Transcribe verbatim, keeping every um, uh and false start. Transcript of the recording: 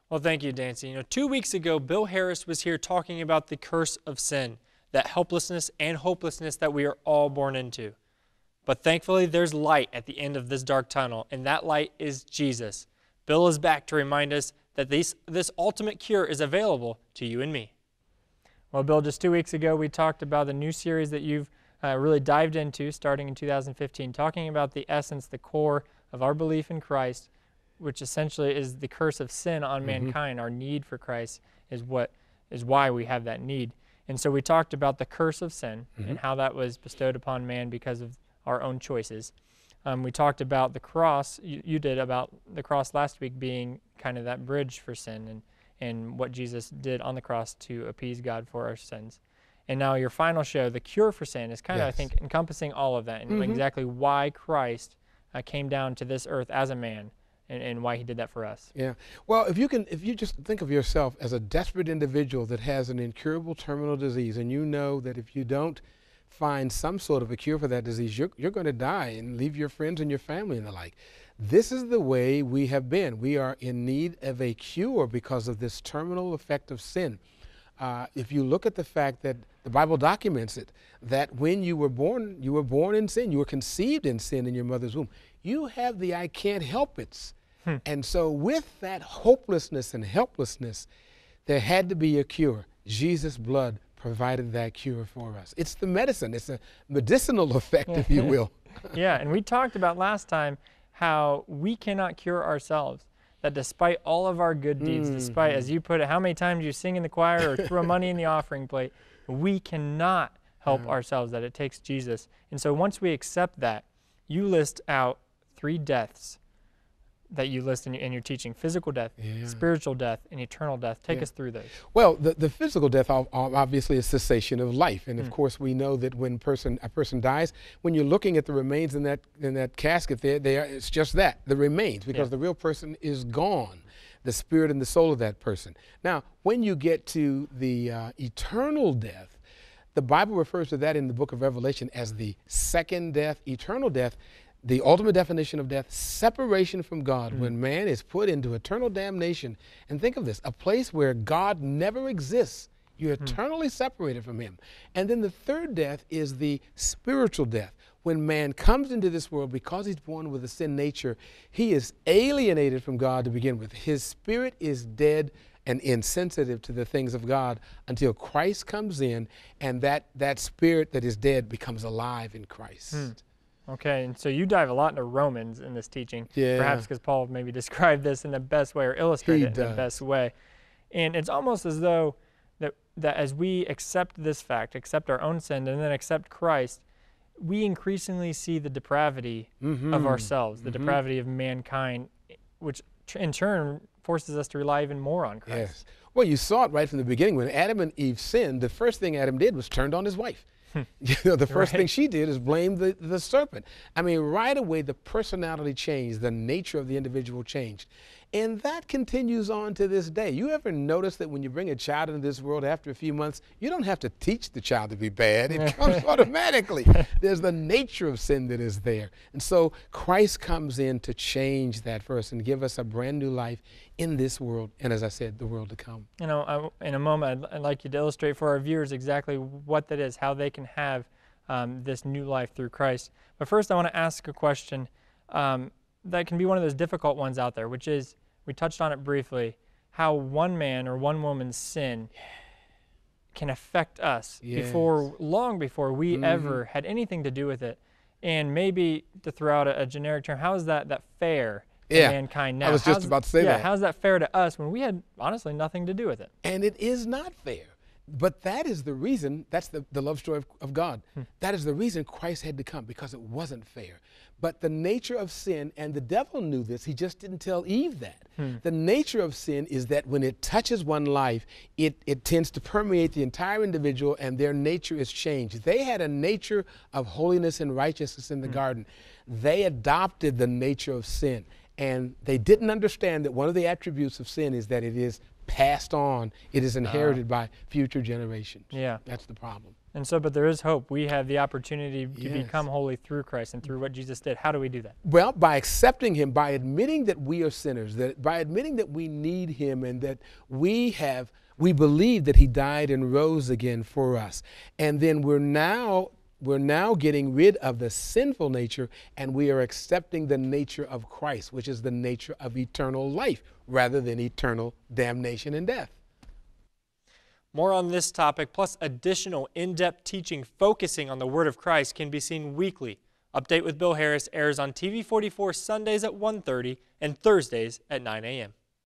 Well, thank you, Dancy. You know, two weeks ago, Bill Harris was here talking about the curse of sin, that helplessness and hopelessness that we are all born into. But thankfully, there's light at the end of this dark tunnel, and that light is Jesus. Bill is back to remind us that these, this ultimate cure is available to you and me. Well, Bill, just two weeks ago, we talked about the new series that you've uh, really dived into starting in two thousand fifteen, talking about the essence, the core of our belief in Christ, which essentially is the curse of sin on mm-hmm. mankind. Our need for Christ is what is why we have that need. And so we talked about the curse of sin mm-hmm. and how that was bestowed upon man because of our own choices. Um, we talked about the cross, you, you did, about the cross last week being kind of that bridge for sin and, and what Jesus did on the cross to appease God for our sins. And now your final show, the cure for sin, is kind of, yes. I think, encompassing all of that and mm-hmm. exactly why Christ uh, came down to this earth as a man. And, and why he did that for us. Yeah. Well, if you can, if you just think of yourself as a desperate individual that has an incurable terminal disease, and you know that if you don't find some sort of a cure for that disease, you're, you're going to die and leave your friends and your family and the like. This is the way we have been. We are in need of a cure because of this terminal effect of sin. Uh, if you look at the fact that the Bible documents it, that when you were born, you were born in sin, you were conceived in sin in your mother's womb. You have the I can't help it's. Hmm. And so with that hopelessness and helplessness, there had to be a cure. Jesus' blood provided that cure for us. It's the medicine. It's a medicinal effect, if you will. Yeah, and we talked about last time how we cannot cure ourselves. That despite all of our good deeds, mm-hmm. despite, as you put it, how many times you sing in the choir or throw money in the offering plate, we cannot help yeah. ourselves, that it takes Jesus. And so once we accept that, you list out three deaths that you list in your, in your teaching: physical death, yeah. spiritual death, and eternal death. Take yeah. us through those. Well, the, the physical death obviously is cessation of life. And of mm. course, we know that when person, a person dies, when you're looking at the remains in that, in that casket there, they are, it's just that, the remains, because yeah. the real person is gone, the spirit and the soul of that person. Now, when you get to the uh, eternal death, the Bible refers to that in the book of Revelation as the second death, eternal death. The ultimate definition of death, separation from God, mm. when man is put into eternal damnation. And think of this, a place where God never exists. You're mm. eternally separated from him. And then the third death is the spiritual death. When man comes into this world, because he's born with a sin nature, he is alienated from God to begin with. His spirit is dead and insensitive to the things of God until Christ comes in, and that, that spirit that is dead becomes alive in Christ. Mm. Okay, and so you dive a lot into Romans in this teaching, yeah. perhaps because Paul maybe described this in the best way or illustrated it in does. the best way. And it's almost as though that, that as we accept this fact, accept our own sin, and then accept Christ, we increasingly see the depravity mm-hmm. of ourselves, the mm-hmm. depravity of mankind, which in turn forces us to rely even more on Christ. Yes. Well, you saw it right from the beginning. When Adam and Eve sinned, the first thing Adam did was turned on his wife. You know, the first right. thing she did is blame the, the serpent. I mean, right away, the personality changed, the nature of the individual changed. And that continues on to this day. You ever notice that when you bring a child into this world after a few months, you don't have to teach the child to be bad. It comes automatically. There's the nature of sin that is there. And so Christ comes in to change that for us and give us a brand new life in this world, and as I said, the world to come. You know, I, in a moment, I'd, I'd like you to illustrate for our viewers exactly what that is, how they can have um, this new life through Christ. But first, I want to ask a question um, that can be one of those difficult ones out there, which is, we touched on it briefly, how one man or one woman's sin can affect us yes. before, long before we mm-hmm. ever had anything to do with it. And maybe, to throw out a, a generic term, how is that, that fair? Yeah, mankind now. I was just how's, about to say yeah, that. How's that fair to us when we had, honestly, nothing to do with it? And it is not fair. But that is the reason, that's the, the love story of, of God. Hmm. That is the reason Christ had to come, because it wasn't fair. But the nature of sin, and the devil knew this, he just didn't tell Eve that. Hmm. The nature of sin is that when it touches one life, it, it tends to permeate the entire individual, and their nature is changed. They had a nature of holiness and righteousness in the hmm. garden. They adopted the nature of sin. And they didn't understand that one of the attributes of sin is that it is passed on. It is inherited uh, by future generations. Yeah. That's the problem. And so, but there is hope. We have the opportunity to yes. become holy through Christ and through what Jesus did. How do we do that? Well, by accepting him, by admitting that we are sinners, that by admitting that we need him and that we have, we believe that he died and rose again for us. And then we're now, we're now getting rid of the sinful nature, and we are accepting the nature of Christ, which is the nature of eternal life rather than eternal damnation and death. More on this topic, plus additional in-depth teaching focusing on the Word of Christ, can be seen weekly. Update with Bill Harris airs on T V forty-four Sundays at one thirty and Thursdays at nine a m